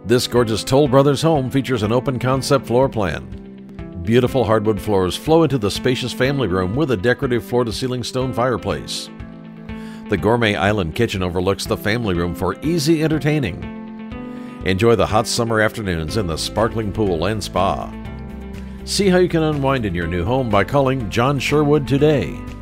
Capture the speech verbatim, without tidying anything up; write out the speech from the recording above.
This gorgeous Toll Brothers home features an open concept floor plan. Beautiful hardwood floors flow into the spacious family room with a decorative floor-to-ceiling stone fireplace. The gourmet island kitchen overlooks the family room for easy entertaining. Enjoy the hot summer afternoons in the sparkling pool and spa. See how you can unwind in your new home by calling John Sherwood today.